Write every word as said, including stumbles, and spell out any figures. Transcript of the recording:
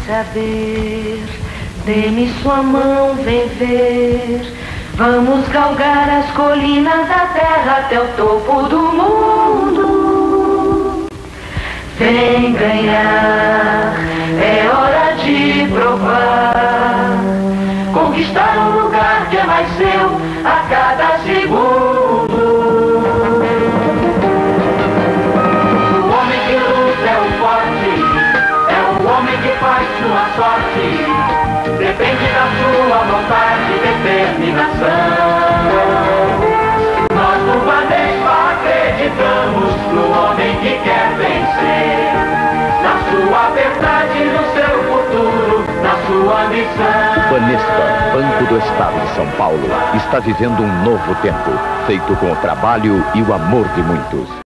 saber, dê-me sua mão, vem ver. Vamos galgar as colinas da terra até o topo do mundo. Vem ganhar, é hora de provar, conquistar um lugar que é mais seu a cada segundo. O homem que luta é o forte, é o homem que faz sua sorte, depende da sua vontade e determinação. Nós do Banespa acreditamos no homem que quer vencer, na sua verdade, no seu futuro, na sua missão. Banespa, Banco do Estado de São Paulo, está vivendo um novo tempo, feito com o trabalho e o amor de muitos.